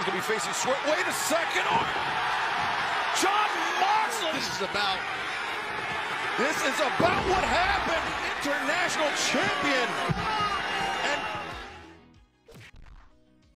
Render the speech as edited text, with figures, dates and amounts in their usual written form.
going to be facing Swerve. Wait a second. Oh. Jon Moxley. This is about what happened. International champion.